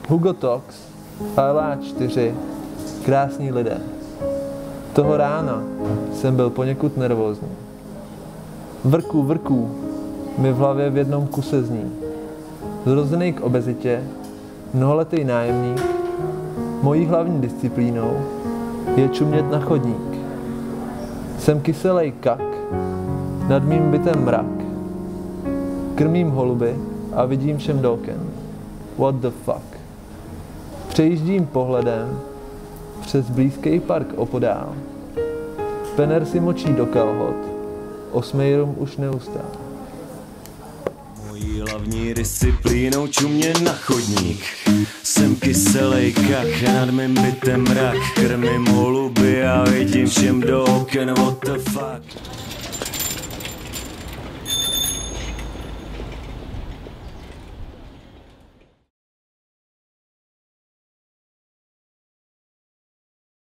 Hugo Tox, Fajlá 4, krásní lidé. Toho rána jsem byl poněkud nervózní. Vrků, mi v hlavě v jednom kuse zní. Zrozený k obezitě, mnoholetý nájemník, mojí hlavní disciplínou je čumět na chodník. Jsem kyselej kak, nad mým bytem mrak. Krmím holuby a vidím všem do oken. What the fuck? Přejíždím pohledem přes blízký park opodál. Pener si močí do kalhot, 8. rum už neustál. Mojí hlavní disciplínou čumě na chodník. Jsem kyselej kak, nad mým bytem mrak. Krmím holuby a vidím všem do oken, what the fuck.